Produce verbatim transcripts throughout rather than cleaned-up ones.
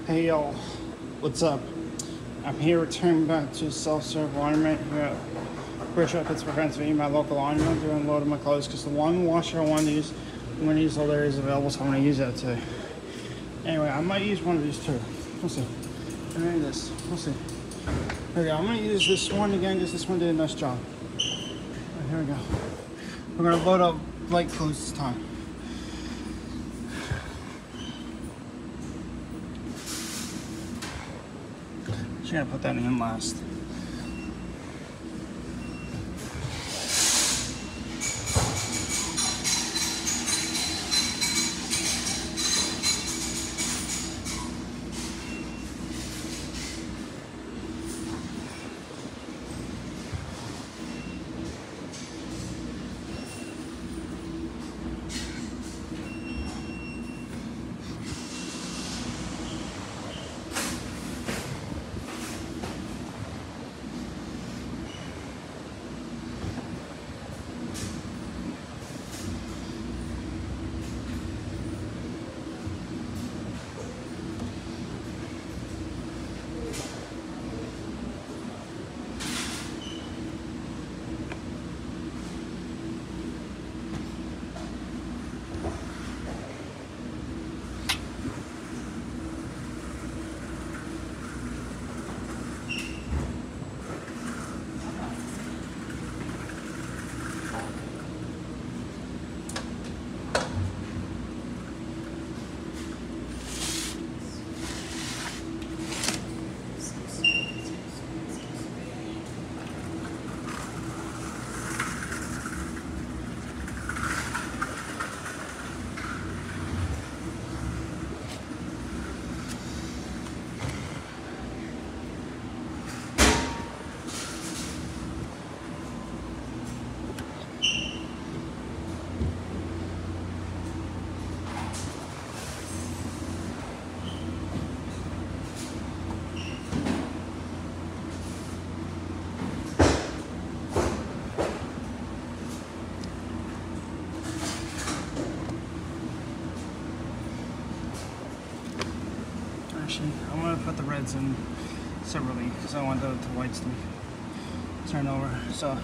Hey y'all, what's up? I'm here returning back to self-serve laundromat here at Bridgeville, Pittsburgh, Pennsylvania, my local laundromat, doing a load of my clothes because the one washer I want to use, I'm going to use all there is available, so I'm going to use that too. Anyway, I might use one of these too. We'll see. Maybe this. We'll see. Here we go. I'm going to use this one again because this one did a nice job. Right, here we go. We're going to load up light clothes this time. Just gonna put that in last. Actually, I'm going to put the reds in separately because I want the, the whites to turn over. So,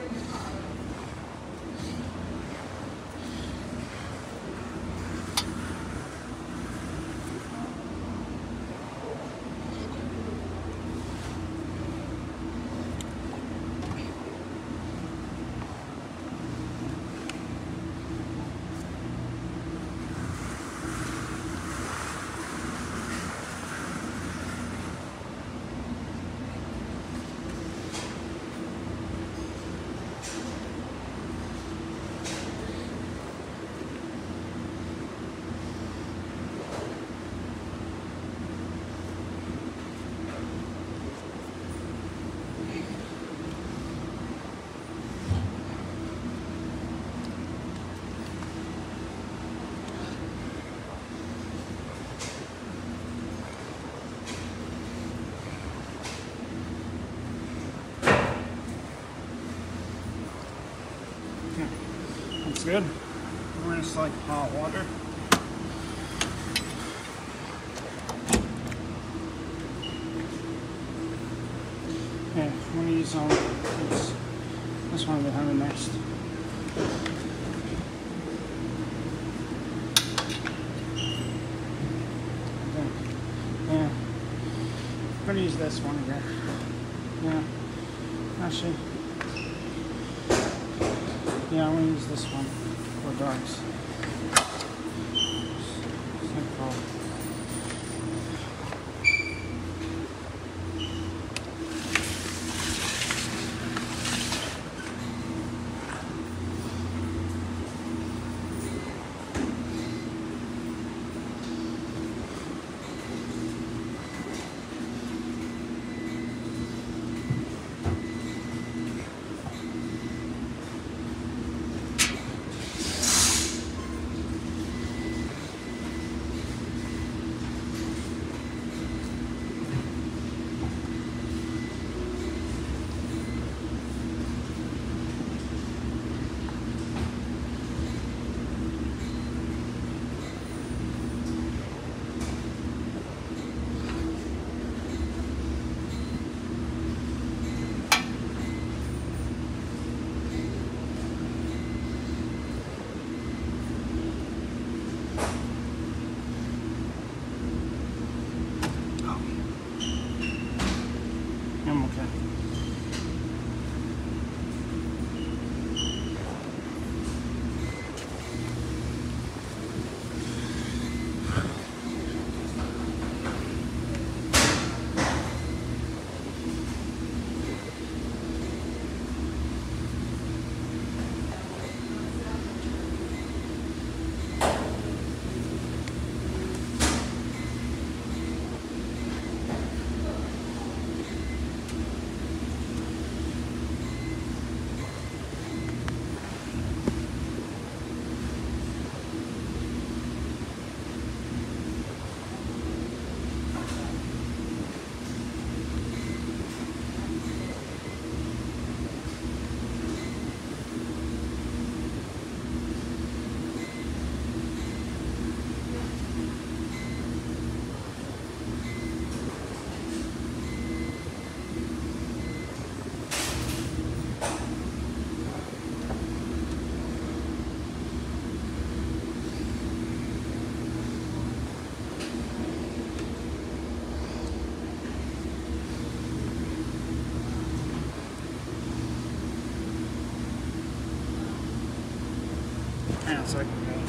that's good. We're going to select hot water. Okay, I'm going to use um, this, this one behind the next. Okay. Yeah. I'm going to use this one again. Yeah. Actually. Yeah, I'm going to use this one for darks. that so I can go.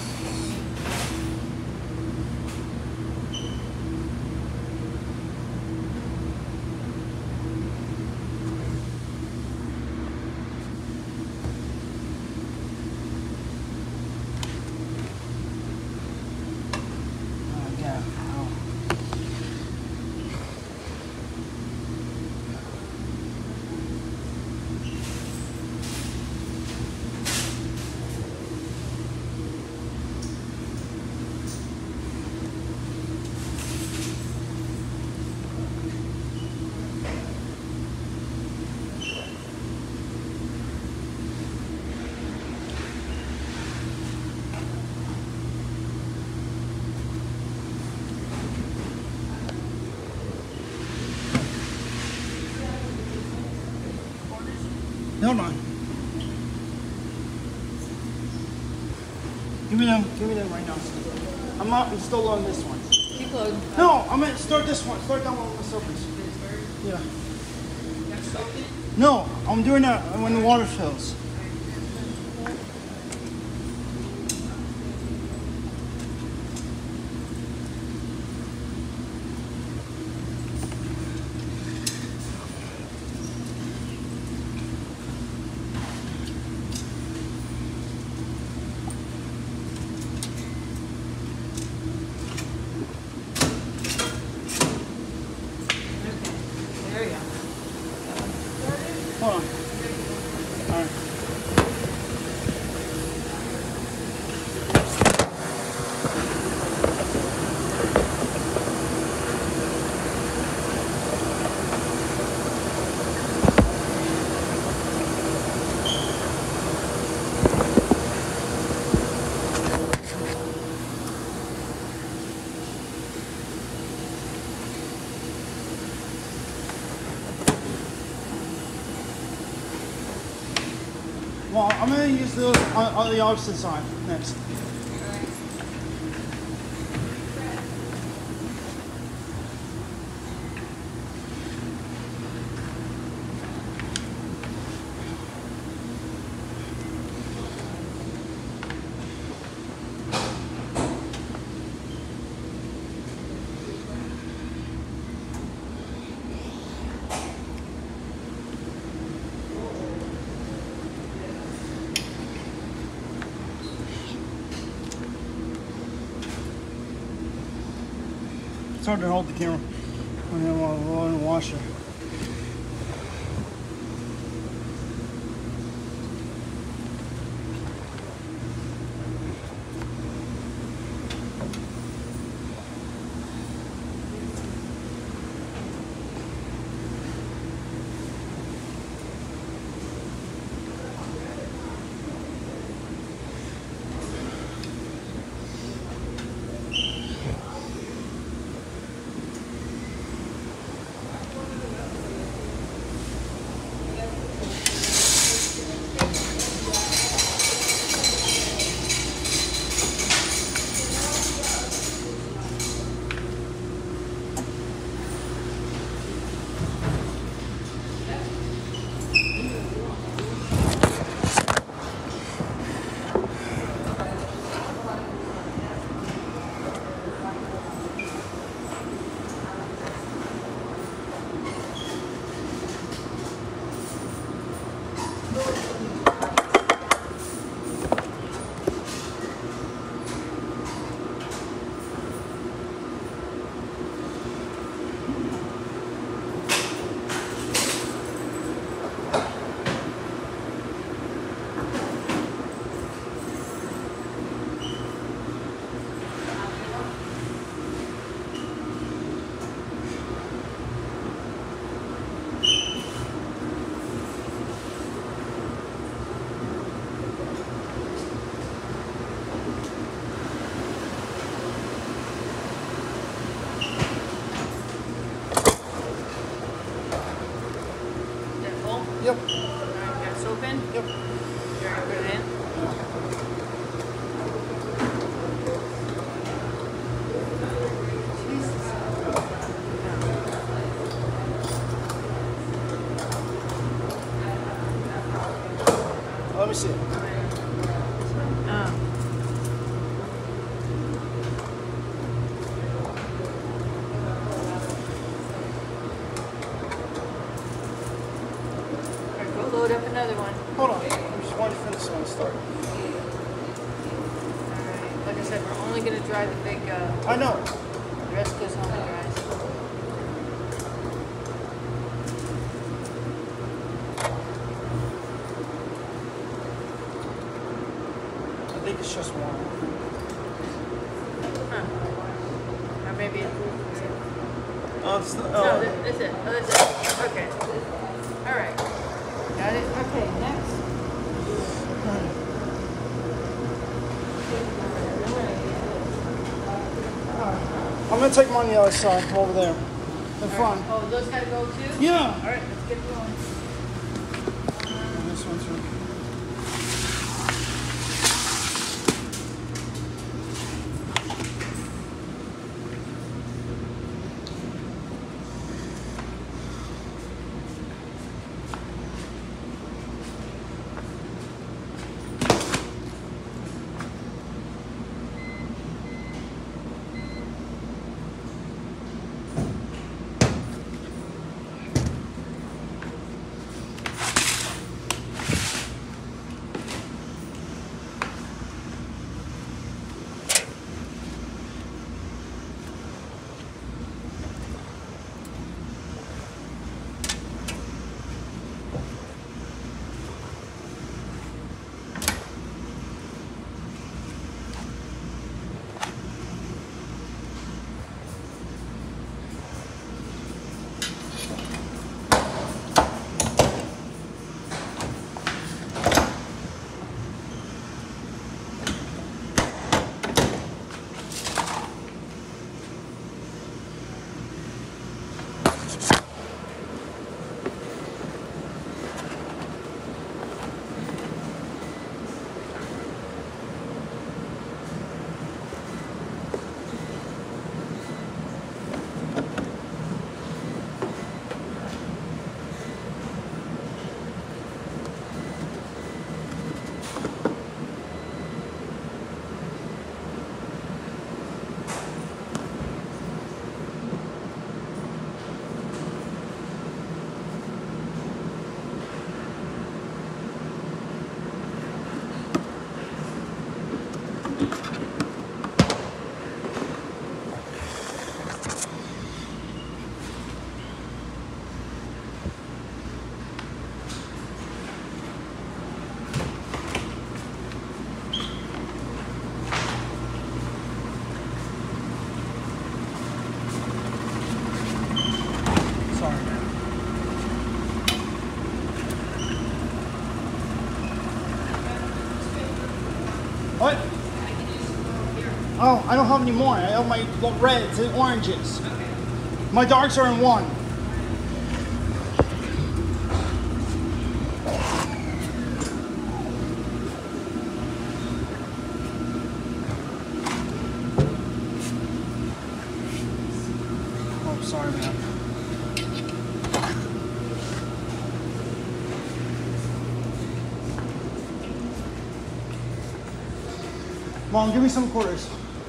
Hold on. Give me them. Give me them right now. I'm not. I'm still on this one. Keep loading. No, I'm gonna start this one. Start that one with the soapers. Yeah. That's soaking? No, I'm doing that when the water fills. Hold on. All right. Well, I'm going to use those on, on the opposite side next. It's hard to hold the camera when I'm on the washer. Yep. Alright, got soap in? Yep. You already put it in? Let me see. Oh. only gonna dry the big, uh, I know. the rest goes home and dries. I think it's just one. Huh. Or maybe it's... Oh, it's the, No, oh. that- that's it. Oh, that's it. Okay. All right. Got it? Okay, next. I'm gonna take them on the other side, over there. They're fun. Oh, those gotta go too? Yeah. All right, let's get going. And this one too. What? Oh, I don't have any more. I have my reds and oranges. Okay. My darks are in one. Oh, sorry, man. Mom, give me some quarters.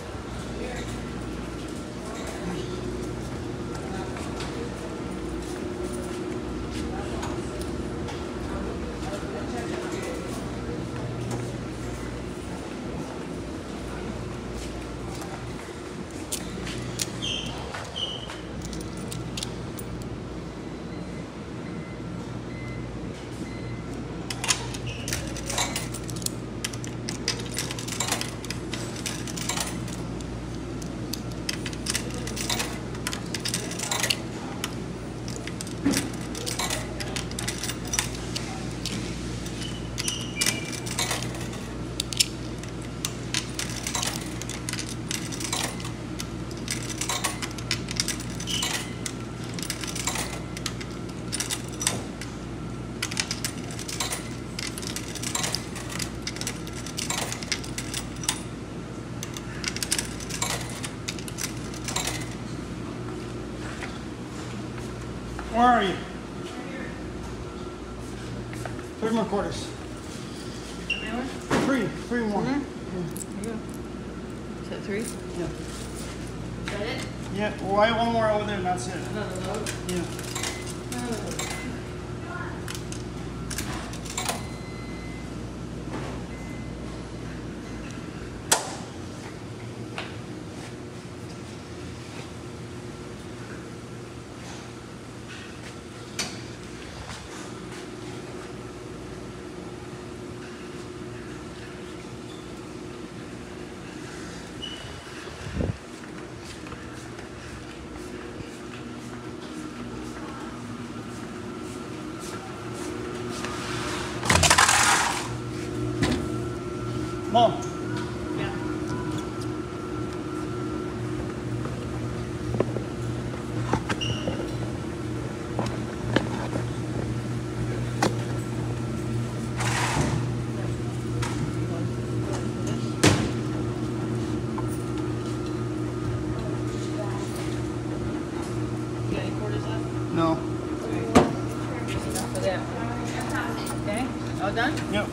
Where are you? Three more quarters. Three, three more. Mm-hmm. Yeah. Is that three? Yeah. Is that it? Yeah, well, I have one more over there and that's it. Another load? Yeah. Oh. done? Yep.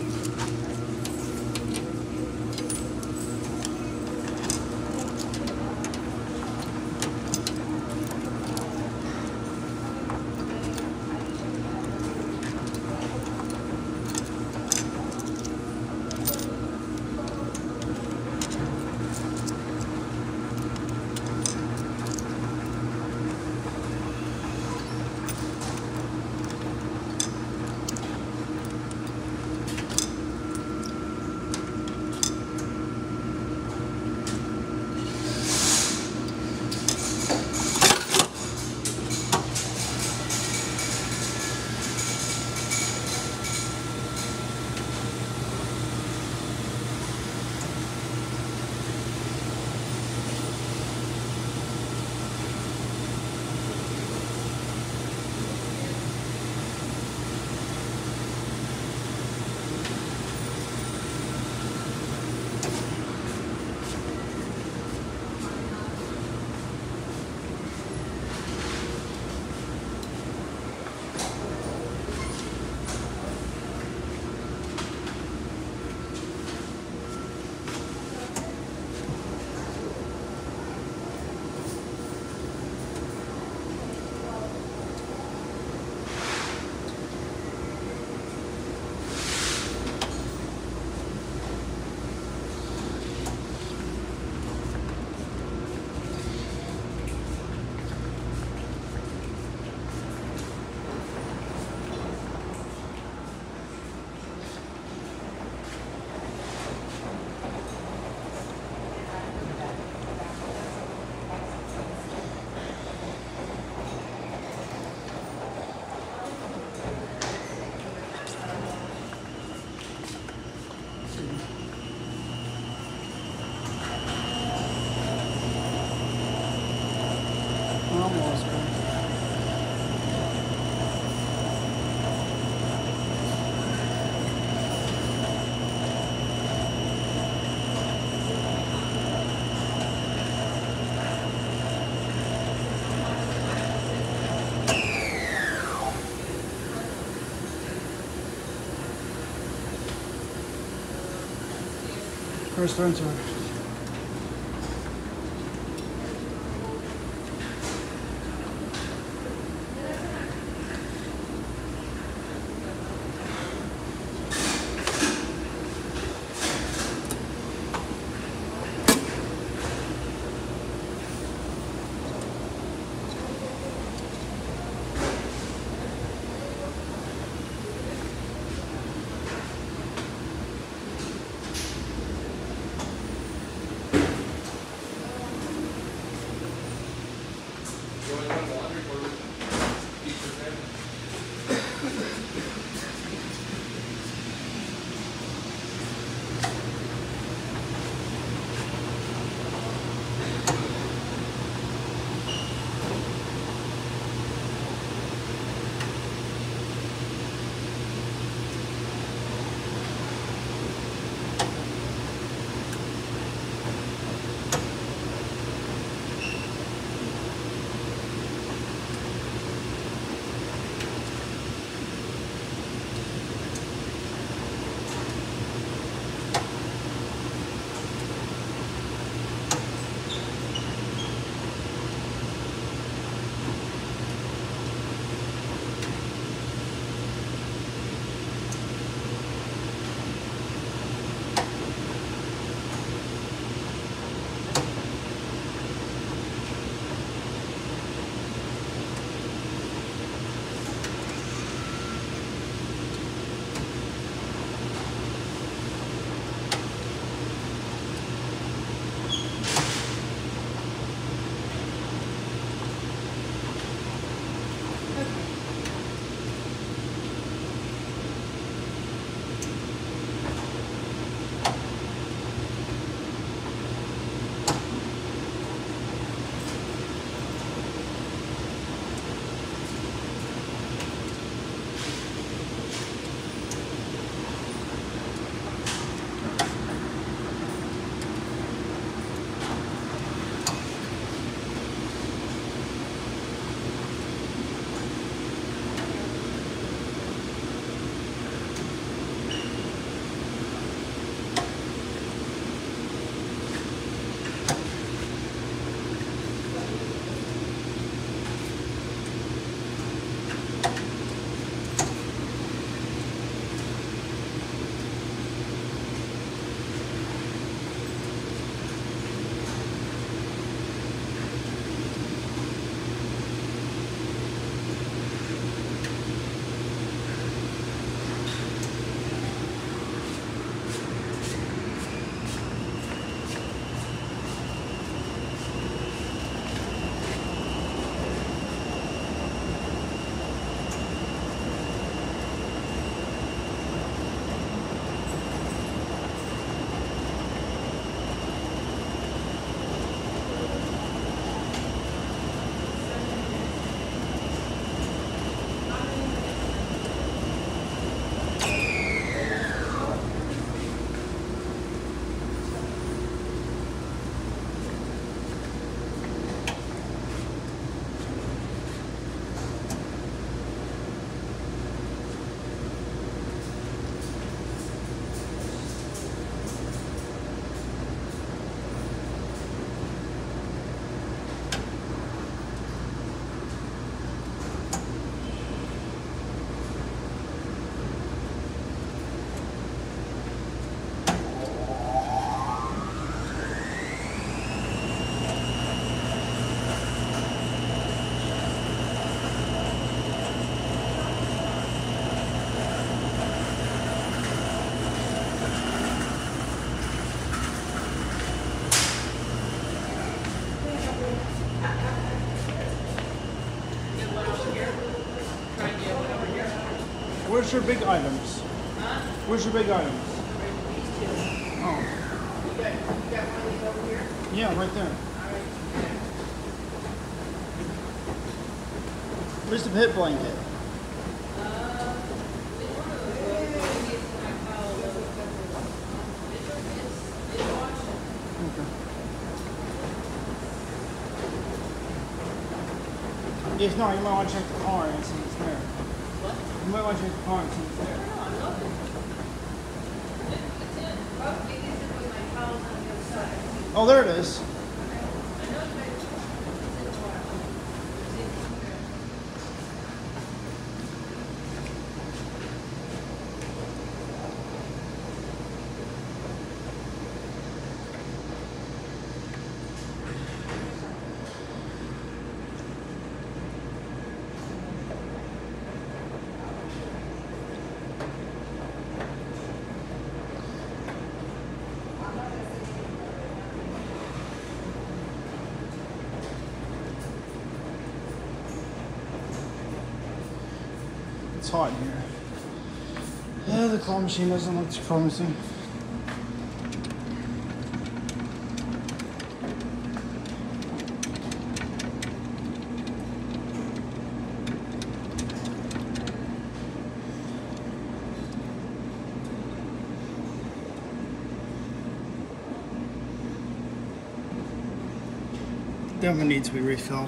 Almost. First rinse. Where's your big items? Huh? Where's your big items? These two. Oh, You got, you got one of these over here? yeah, right there. All right. Where's the pit blanket? Uh, it's one of those. Maybe it's in my pile of those. It's, it's, it's washing. Okay. If not, you might want to check the car and see it's there. What? You might want to check the car and see it's No, there. no, I'm looking. It, it's in. Probably it's in with my towels on the other side. Oh, there it is. I know that it's in the water. It's in there. It's hot in here. Yeah, the claw machine doesn't look too promising. Definitely needs to be refilled.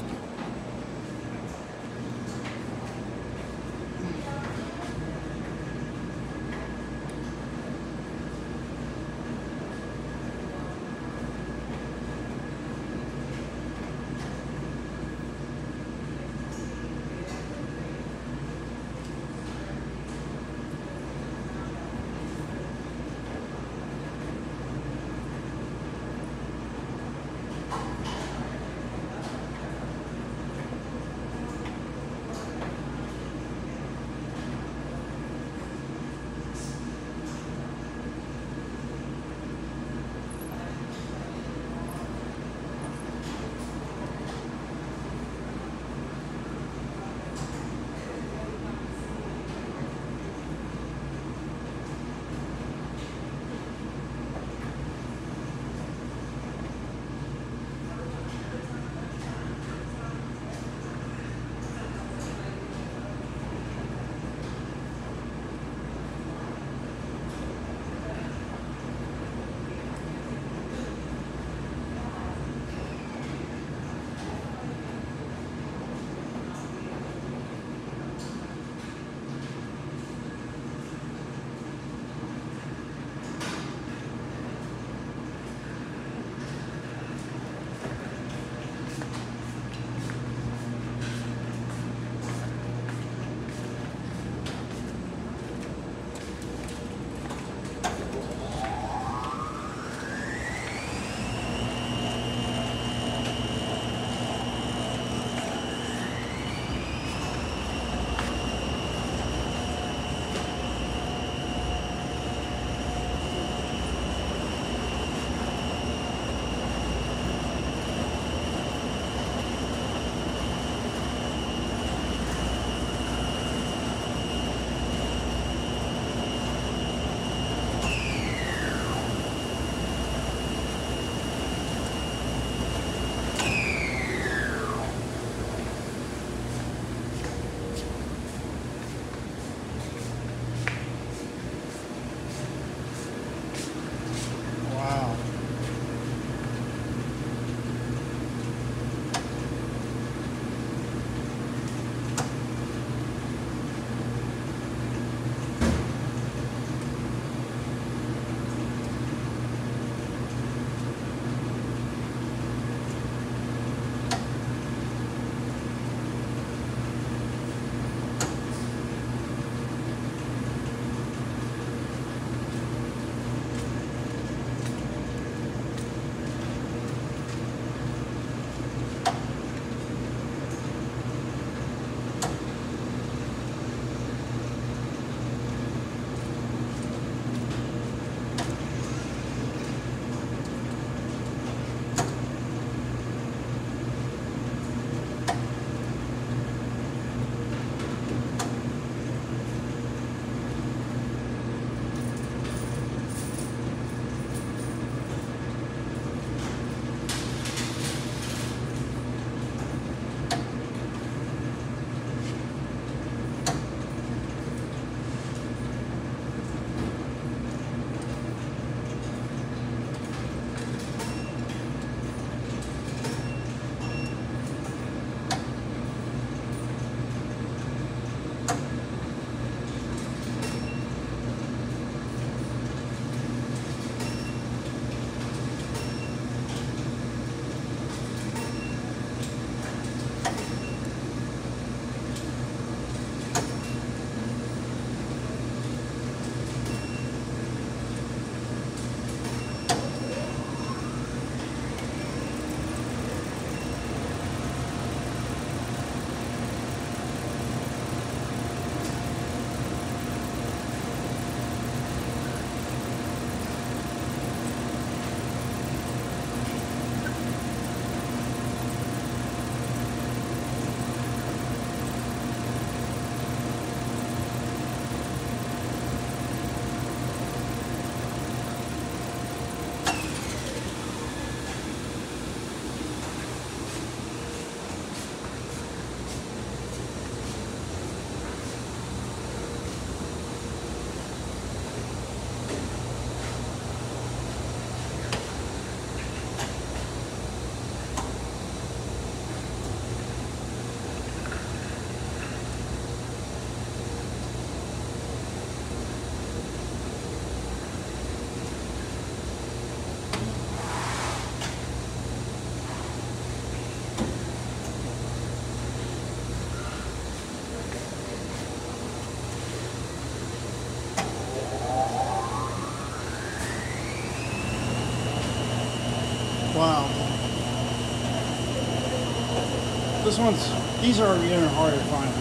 This one's, these are even harder to find.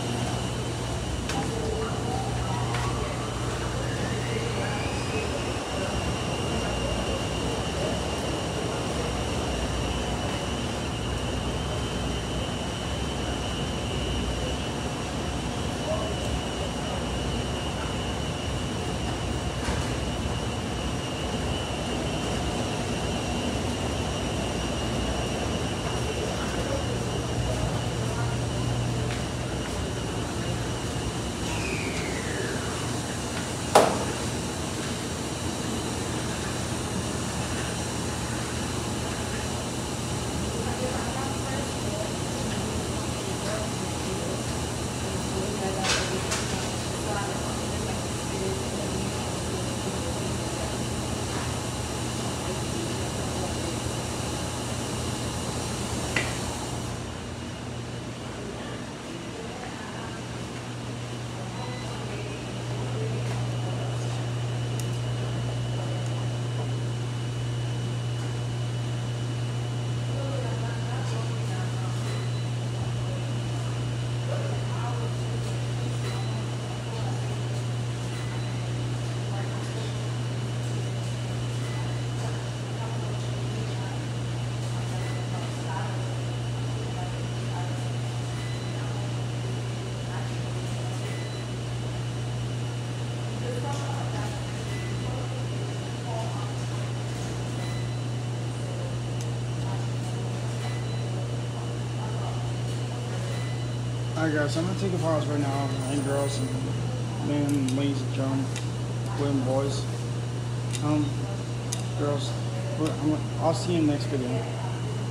Alright guys, I'm gonna take a pause right now, and girls, and men, ladies and gentlemen, women, boys. Um, girls, I'm, I'll see you in the next video.